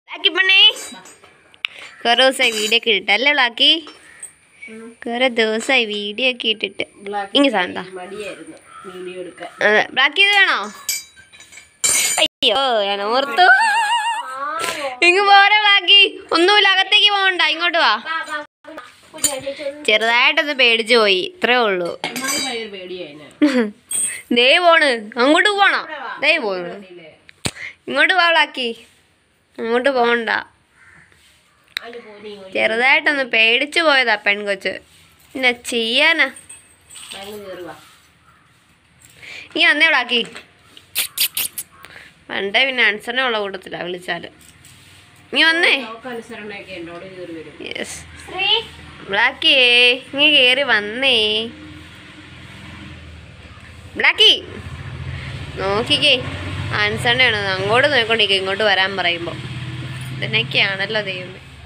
ബ്ലാക്കി പണേ കുറേ ദിവസമായി വീഡിയോ ഒക്കെ ഇട്ടിട്ട് അല്ലേ ബ്ലാക്കി? കുറേ ദിവസമായി വീഡിയോ ഒക്കെ ഇട്ടിട്ട്. ഇങ്ങനെ സാധനം ബ്ലാക്കി ഇത് വേണോ? അയ്യോ ഞാൻ ഓർത്തു. ഇങ്ങ് പോരെ ബ്ലാക്കി, ഒന്നുമില്ല, അകത്തേക്ക് പോകണ്ട, ഇങ്ങോട്ട് വാ. ചെറുതായിട്ടൊന്ന് പേടിച്ചു പോയി, ഇത്രേ ഉള്ളൂ. ദേ പോണ്, അങ്ങോട്ട് പോണോ? ദേ പോണ്, ഇങ്ങോട്ട് വാ ബ്ലാക്കി, അങ്ങോട്ട് പോകണ്ട. ചെറുതായിട്ടൊന്ന് പേടിച്ചു പോയതാ പെൺകൊച്ച്, പിന്നെ ചെയ്യാനാ. ഈ വന്നേ ബ്ലാക്കി, പണ്ടേ പിന്നെ അനുസരണമുള്ള കൂട്ടത്തിലാ വിളിച്ചാല്. നീ വന്നേ. യെസ് ബ്ലാക്കിയേ, നീ കേറി വന്നേ. ബ്ലാക്കി നോക്കിക്കേ, അനുസരണയാണ് അങ്ങോട്ട് നോക്കിക്കൊണ്ടിരിക്കുക, ഇങ്ങോട്ട് വരാൻ പറയുമ്പോൾ. ഇതിനൊക്കെയാണല്ലോ ദൈവമേ.